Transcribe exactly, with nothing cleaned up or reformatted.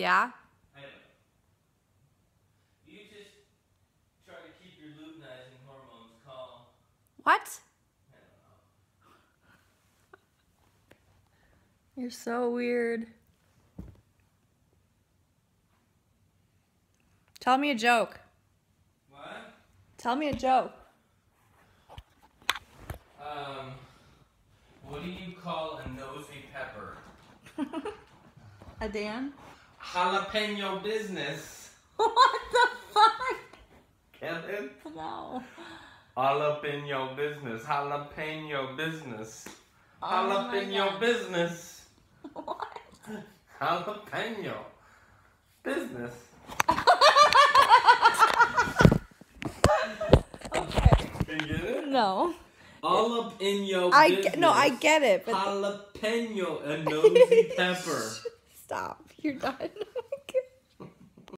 Yeah? I know. You just try to keep your luteinizing hormones calm. What? I don't know. You're so weird. Tell me a joke. What? Tell me a joke. Um, what do you call a nosy pepper? A Dan? Jalapeno business. What the fuck? Get it? No. Jalapeno business. Jalapeno business. Oh Jalapeno my business. What? Jalapeno business. Okay. You get it? No. Jalapeno I business. get, no, I get it. But Jalapeno, a nosy pepper. Stop. You're done.